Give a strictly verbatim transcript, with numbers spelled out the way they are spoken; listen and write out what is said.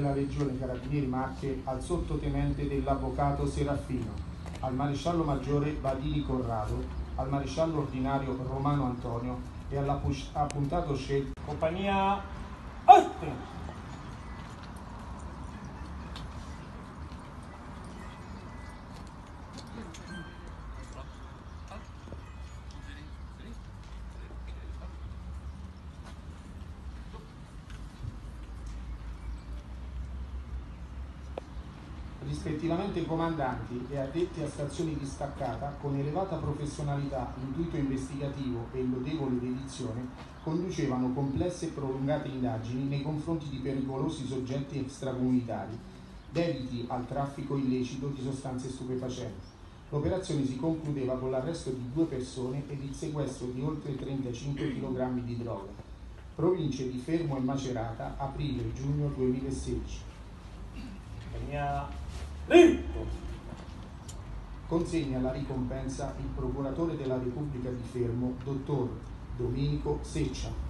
della Legione Carabinieri Marche al sottotenente dell'avvocato Serafino, al maresciallo maggiore Badini Corrado, al maresciallo ordinario Romano Antonio e all'appuntato scelto compagnia otto. Rispettivamente comandanti e addetti a stazioni distaccata, con elevata professionalità, intuito investigativo e lodevole dedizione, conducevano complesse e prolungate indagini nei confronti di pericolosi soggetti extracomunitari, dediti al traffico illecito di sostanze stupefacenti. L'operazione si concludeva con l'arresto di due persone ed il sequestro di oltre trentacinque chilogrammi di droga. Province di Fermo e Macerata, aprile-giugno duemilasedici. Consegna la ricompensa il procuratore della Repubblica di Fermo, dottor Domenico Seccia.